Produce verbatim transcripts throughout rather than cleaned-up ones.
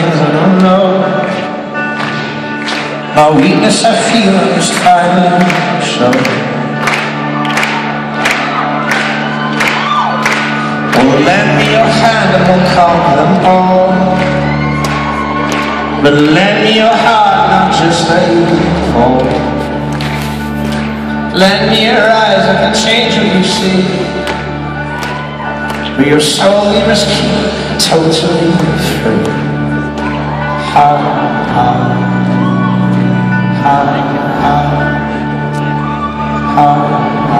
things I don't know. My weakness I feel I'm just trying to show. Oh, lend me your hand and we'll conquer them all. But lend me your heart, not just let you fall. Lend me your eyes, I can change what you see. But your soul you must keep totally free. How, how, how, how, how,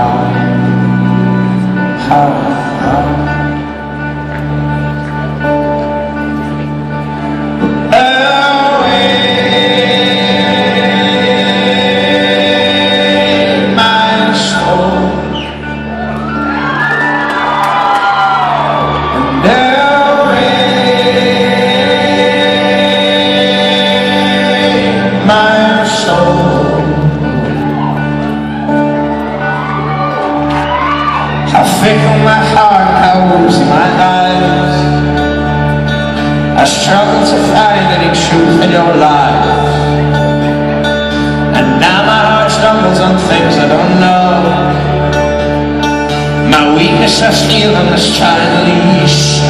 how, how, how. How fickle my heart, how woozy my eyes. I struggle to find any truth in your lies. And now my heart stumbles on things I don't know. My weakness I feel I'm just trying to leash.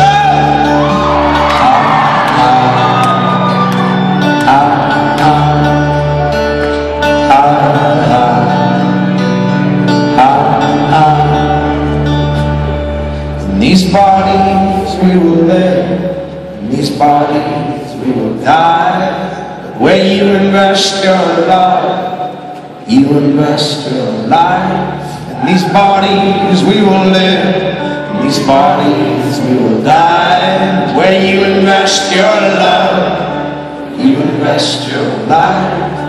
In these bodies we will live, in these bodies we will die. Where you invest your love, you invest your life. In these bodies we will live, in these bodies we will die. Where you invest your love, you invest your life.